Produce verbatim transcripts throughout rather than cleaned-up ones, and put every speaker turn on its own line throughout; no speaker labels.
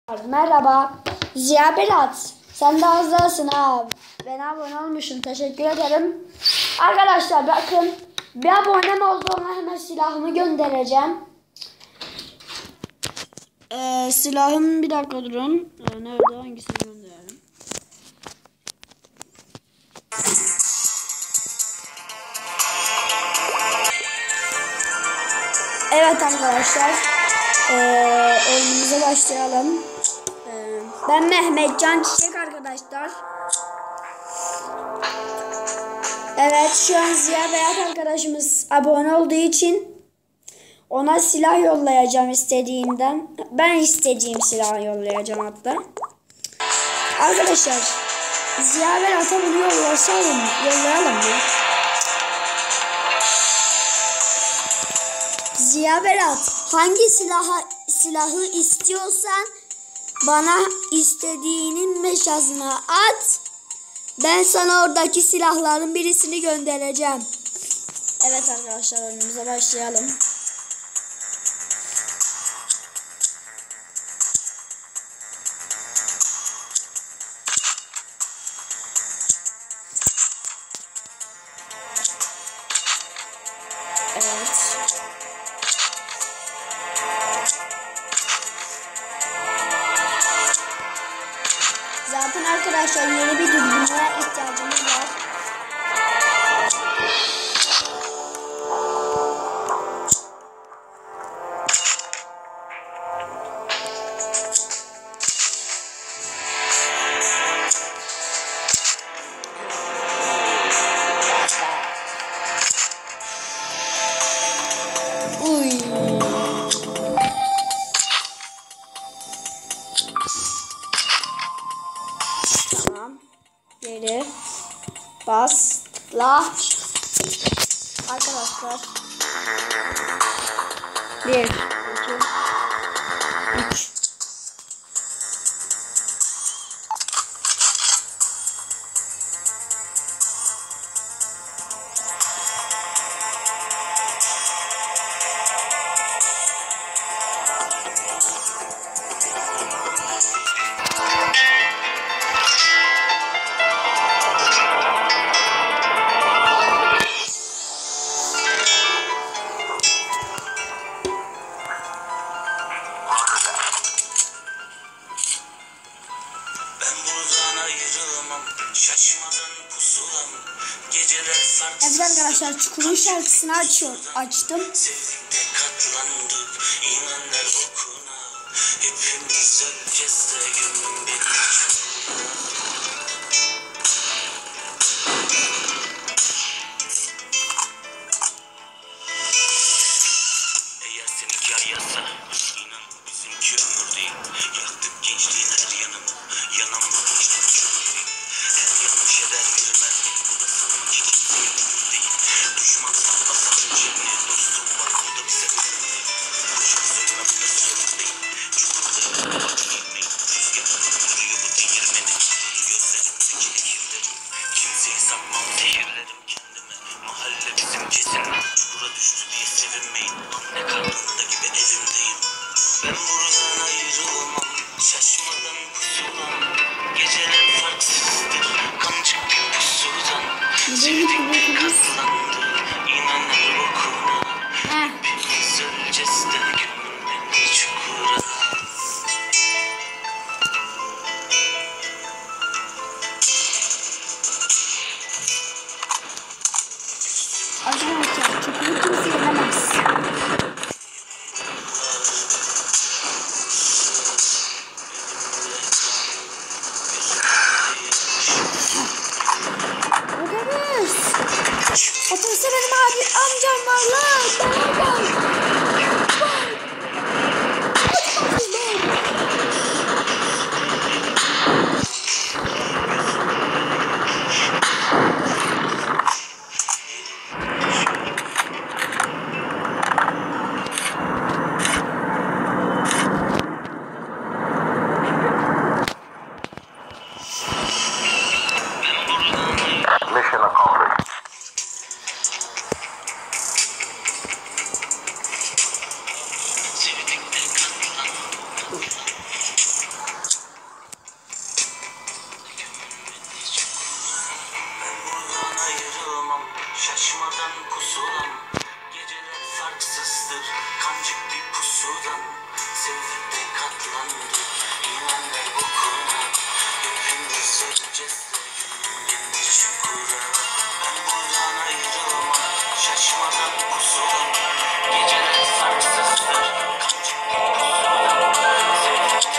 Merhaba. Ziya Berat. Sen de hazırsın abi. Ben abone olmuşum. Teşekkür ederim. Arkadaşlar bakın. Bir abonem oldu, ona hemen silahımı göndereceğim. Ee, silahım bir dakika durun. Ee, nerede? Hangisini gönderelim? Evet arkadaşlar. Ee, oyunumuza başlayalım. Ee, ben Mehmetcan Çiçek arkadaşlar. Evet, şu an Ziya Berat arkadaşımız abone olduğu için ona silah yollayacağım istediğinden. Ben istediğim silahı yollayacağım hatta. Arkadaşlar Ziya Berat'a bunu yollayalım, yollayalım mı? Ziya Berat, hangi silahı, silahı istiyorsan bana istediğinin mesajını at. Ben sana oradaki silahların birisini göndereceğim. Evet arkadaşlar, oyunumuza başlayalım. Evet. Zaten arkadaşlar yeni bir dürbüne ihtiyacımız var. Uy. Tamam. Geri. Basla. Arkadaşlar. Bir. iki. Üç. Evet arkadaşlar, Çukur'un şarkısını açıyor, açtım.
Eğer seninki ayasa, inan bizimki ömür değil. Yaktık gençliğin her yanını, yanımda uçtuk çömür. Her yanlış eder bilmez değil. Bu da sanmak için sevdiğim değil. Düşman sanmasan cemli, dostum var, bu da bize önemli. Kuşak söylemem de sorun değil. Çukurda sonlandı. İnan ver bokunu. Hepimiz öleceğiz de girmiş çukura. Ben buradan ayrılamam. Şaşmadan pusulam. Geceler sarsızdır. Kaçıp pusulam. Sevdikte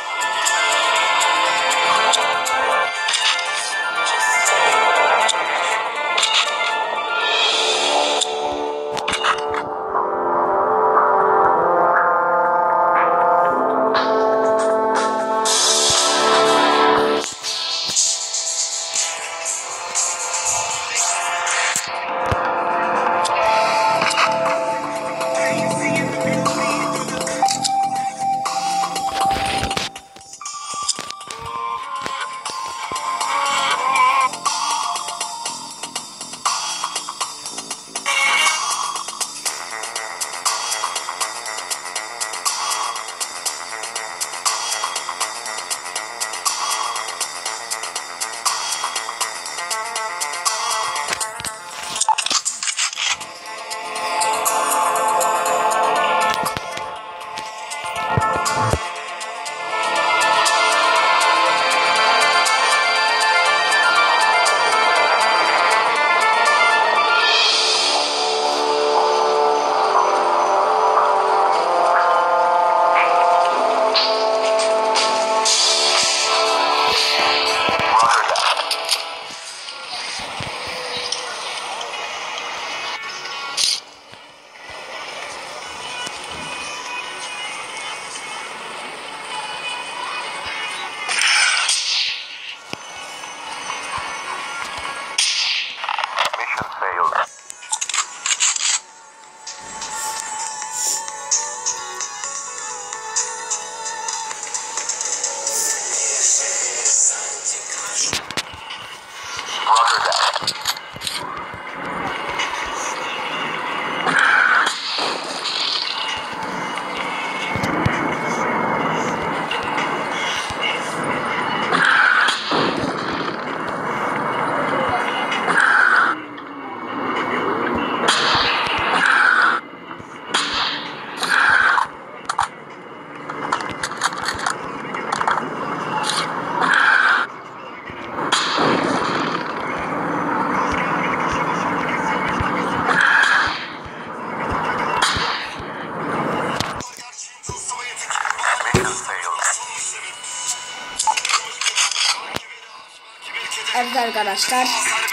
Evet arkadaşlar,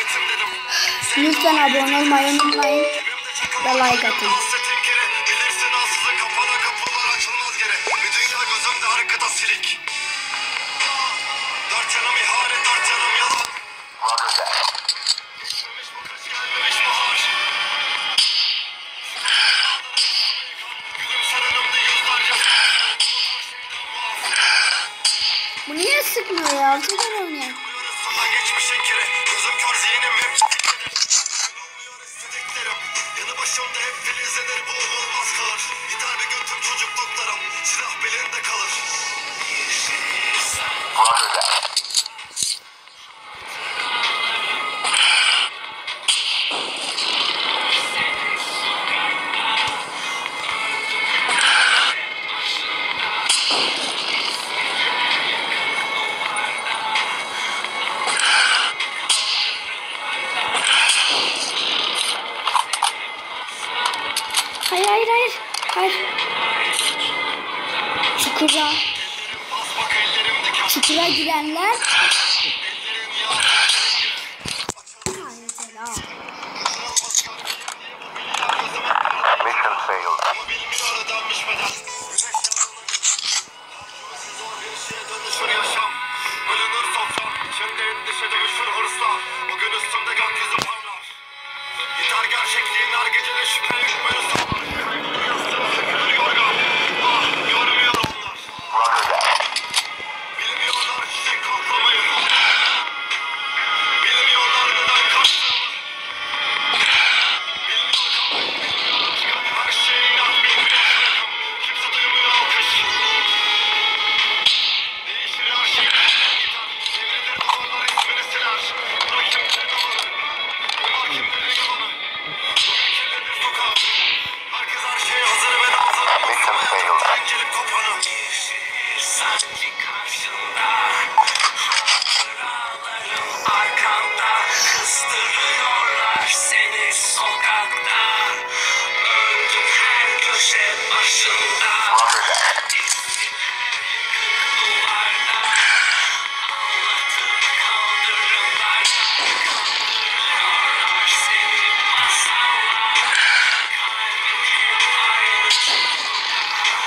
lütfen abone olmayı unutmayın ve like atın. Bu niye sıkmıyor ya? Süper oynuyor.
Geçmişin kere gözüm kör zihnim hep yanı başımda hep filizlenir bu olmaz kalır gider bir gün tüm çocukluklarım silah belinde kalır.
Hayır hayır hayır. Hayır. Çukura. Çukura girenler.
Mission failed. Bölünür sofra, şimdi endişe dönüşür hırsla. Bugün üstümde gökyüzü parlar. Gitar gerçekliğin her gecede şüphe yükmeli sağlar. Yastığımda yorgan. Ah, görmüyor onlar. Bilmiyorlar çiçek koklamayı. sanki karşında. Hatıralarım arkanda, kıstırıyorlar seni sokakta. Öldüm her köşe başında. İzin her yıkık duvarda. Anlatıp kaldırımlarda. Kandırıyorlar seni masallar. Kalbin hep aynı çukurda.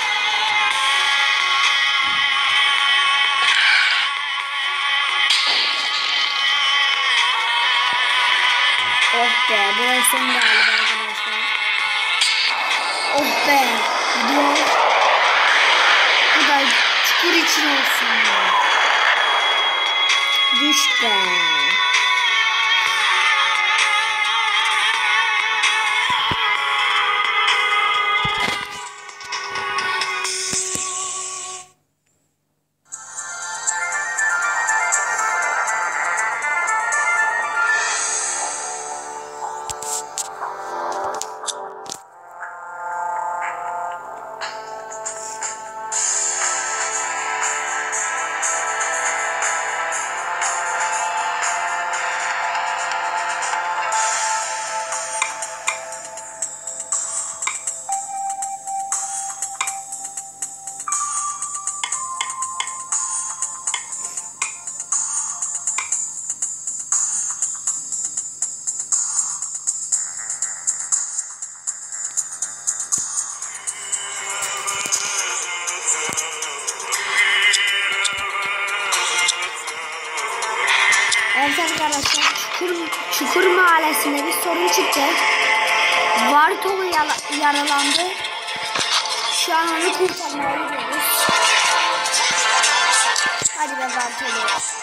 Oh be, burası son galiba arkadaşlar. Oh be, gidiyor. Bu da çukur için olsun ya. Düş be. Evet arkadaşlar, Çukur, Çukur Mahallesi'nde bir sorun çıktı. Vartolu yaralandı. Şu an onu kurtarmaya gidiyoruz. Hadi be Vartolu.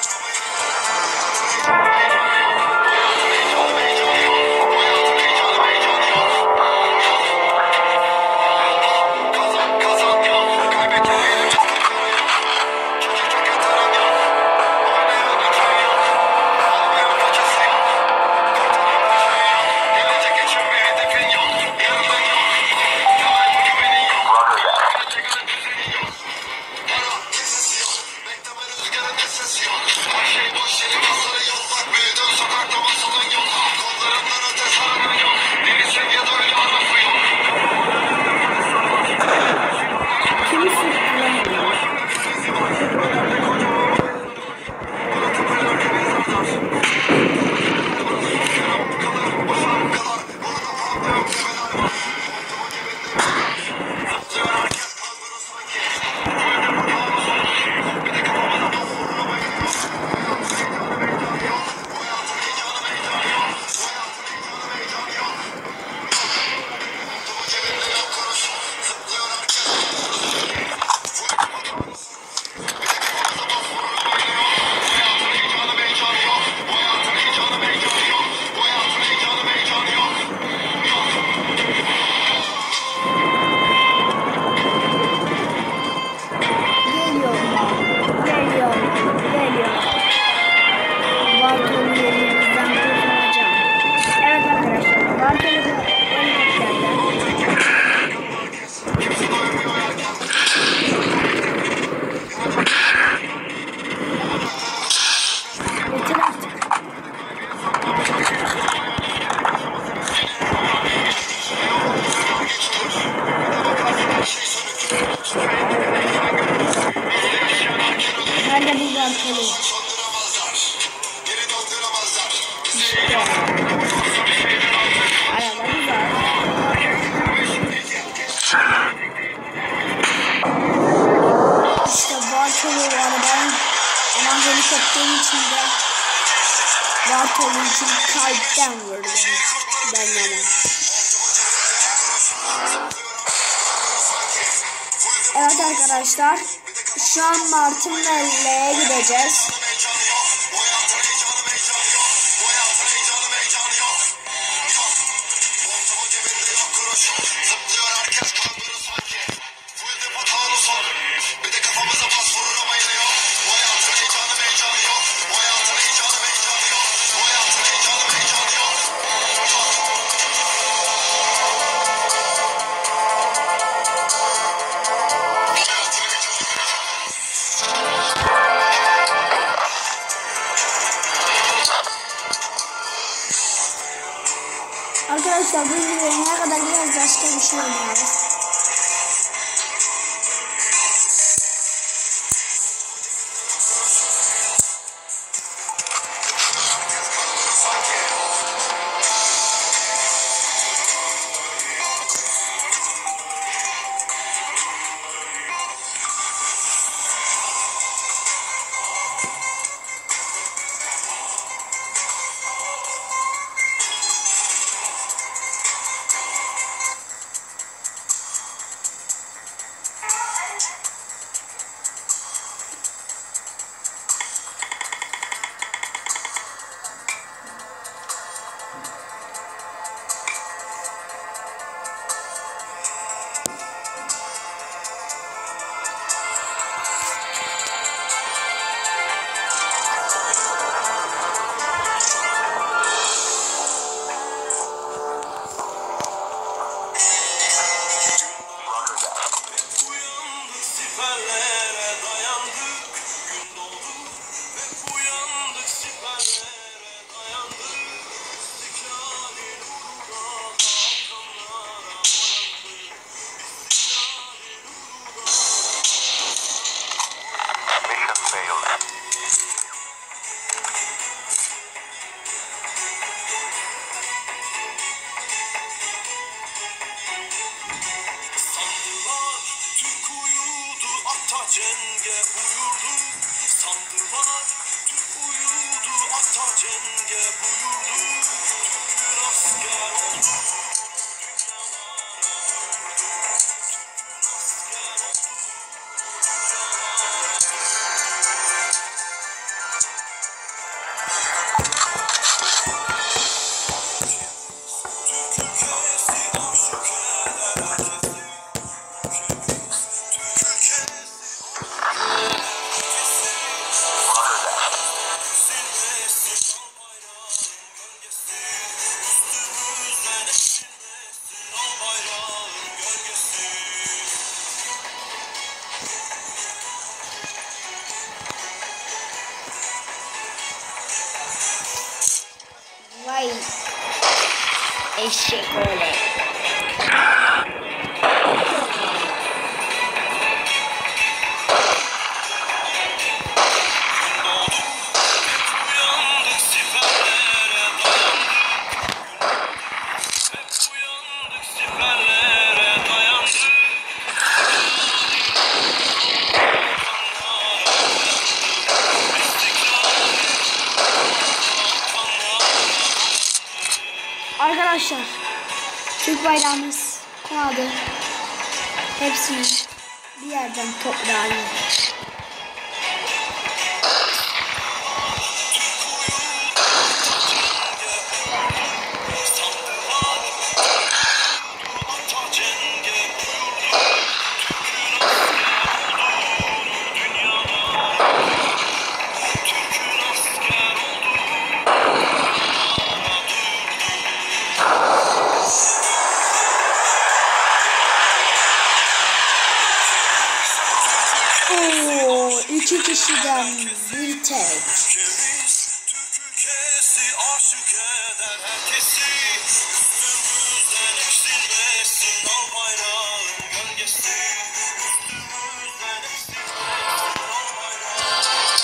Helikopterin içinde Vartolu için kalpten vurdum ben ama. Evet arkadaşlar, şu an Martinelli'ye gideceğiz. Arkadaşlar bu videoya ne kadar biraz başka bir şey oynayacağız.
Cenge buyurdu, sandılar, Türk uyudu, ata cenge buyurdu, Türk'ün asker oldu,
Vay eşek öyle. Arkadaşlar Türk bayrağımız konadı. Hepsini bir yerden toplayalım. Oo, iki kişiden bir tek.
Türk ülkesi aşık eder herkesi, üstümüzden eksilmesin al bayrağın gölgesi, üstümüzden eksilmesin al bayrağın.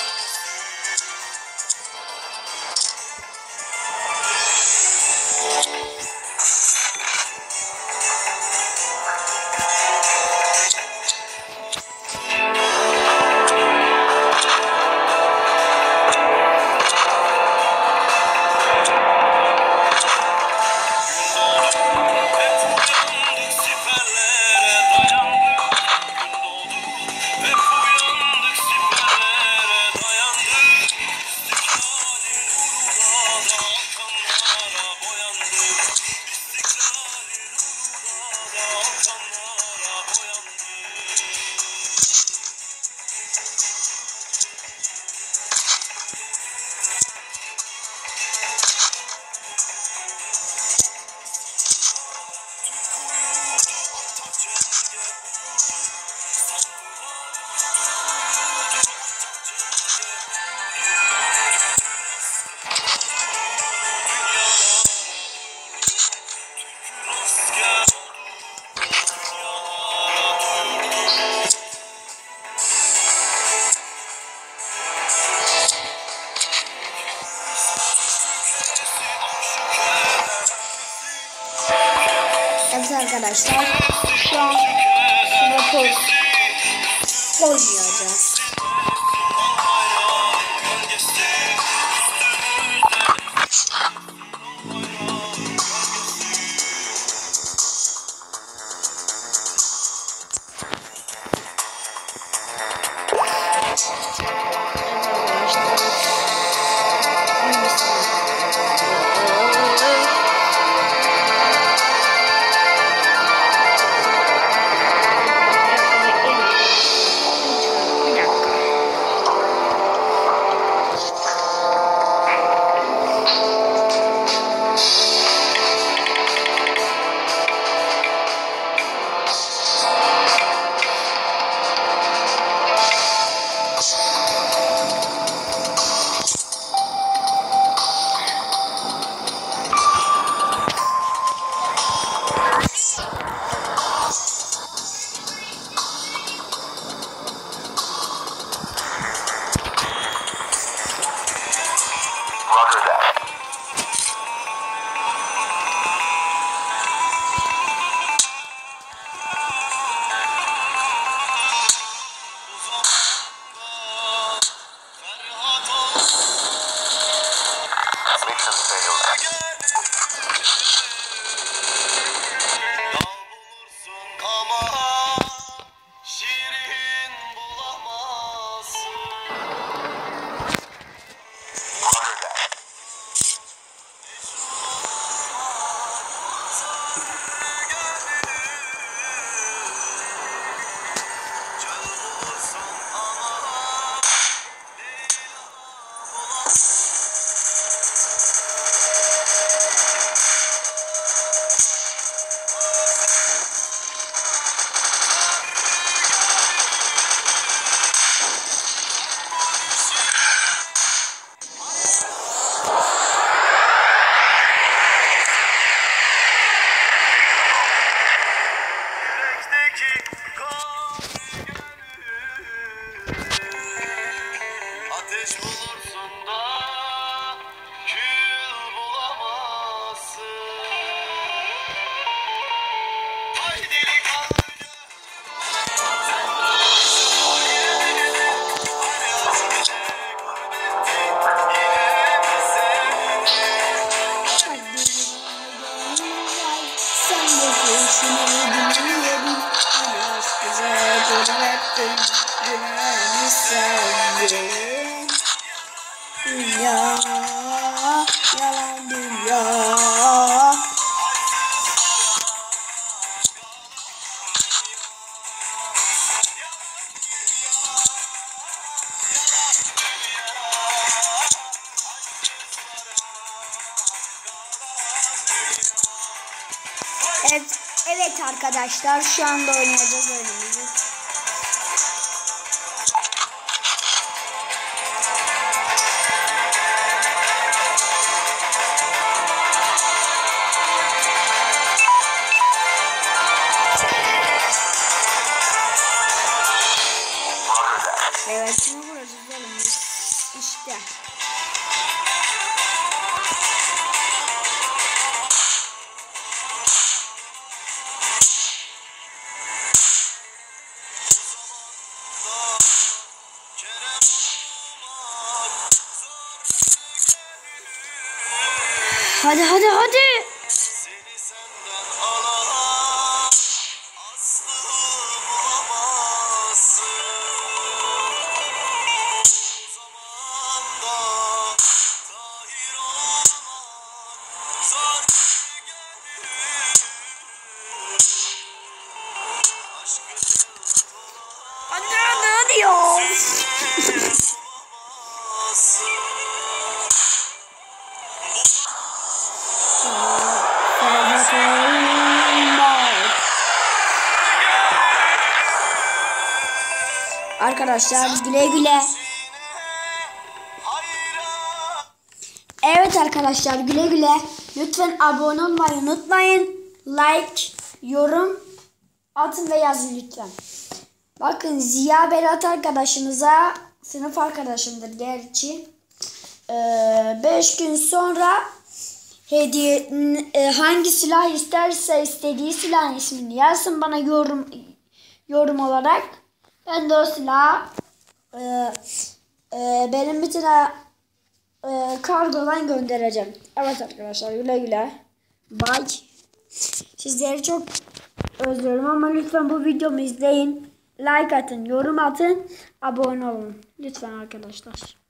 arkadaşlar. Şu an sınıfı oynayacağız. Dünya, yalan dünya. Evet, evet arkadaşlar, şu anda oynayacağız oyunumuzu. Evet, şimdi burası bölümümüz. İşte. Hadi hadi hadi. Hadi hadi hadi ya. Arkadaşlar güle güle. Evet arkadaşlar güle güle. Lütfen abone olmayı unutmayın. Like, yorum atın ve yazın lütfen. Bakın Ziya Berat arkadaşımıza, sınıf arkadaşımdır gerçi. beş gün sonra hediye e, hangi silah isterse istediği silahın ismini yazsın bana yorum yorum olarak. Ben de o silahı e, e, benim bir tane e, kargodan göndereceğim. Evet arkadaşlar, güle güle. Bye. Sizleri çok özlüyorum ama lütfen bu videomu izleyin. Like atın, yorum atın, abone olun. Lütfen arkadaşlar.